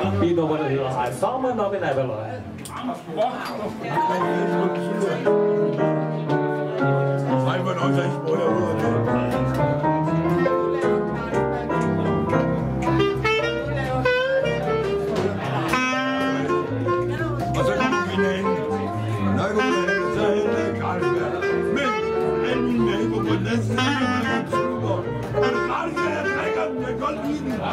Fint nummer, der hedder I Summoned Up in AVALON. Nej, men også ikke sprøjt ud af det. Og så kan du finde en. Når du kan, så henter jeg Carlsberg. Men alle mine naboer på den anden side, der er super. Og det Carlsberg, jeg drikker den, jeg kan godt lide den.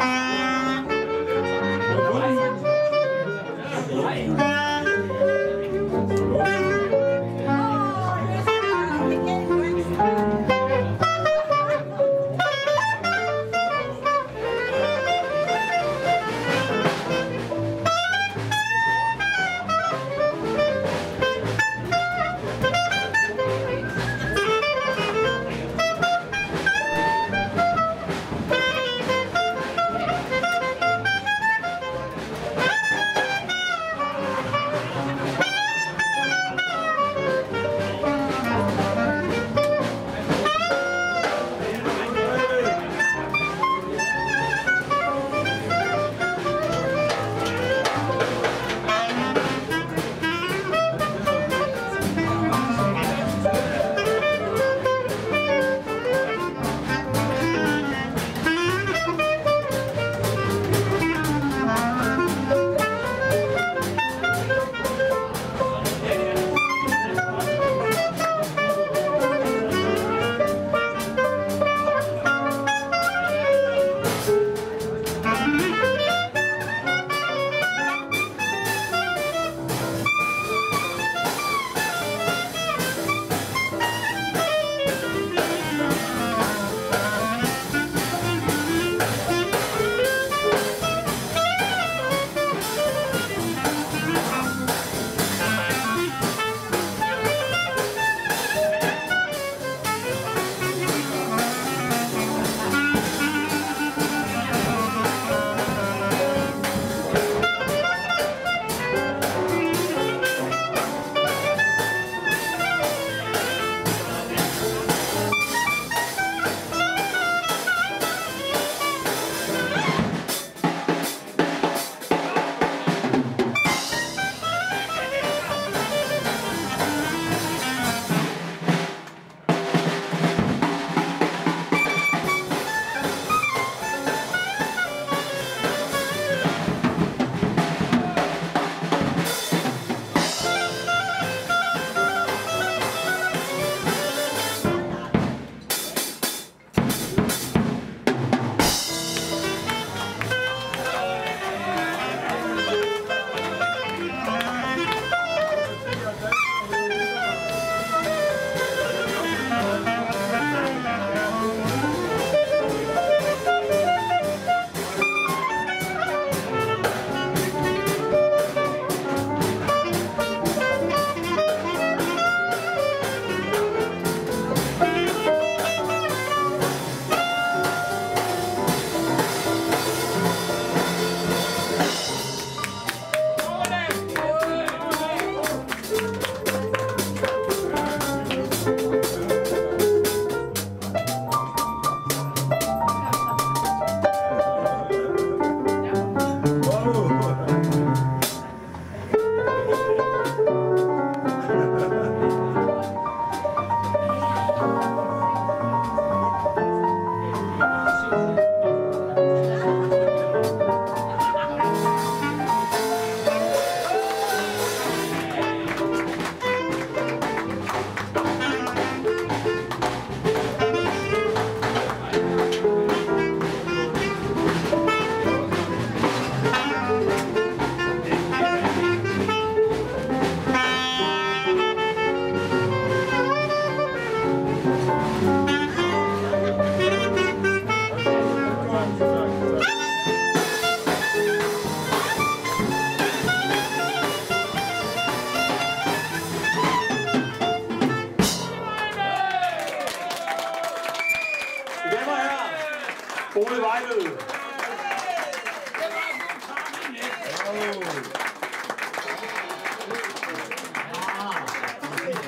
Weibl.